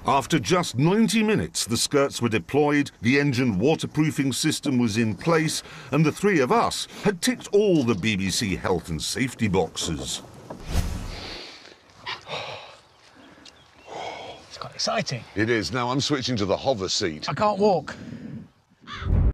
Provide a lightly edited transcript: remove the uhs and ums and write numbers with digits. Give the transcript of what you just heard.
After just 90 minutes, the skirts were deployed, the engine waterproofing system was in place, and the three of us had ticked all the BBC health and safety boxes. It's quite exciting. It is. Now I'm switching to the hover seat. I can't walk.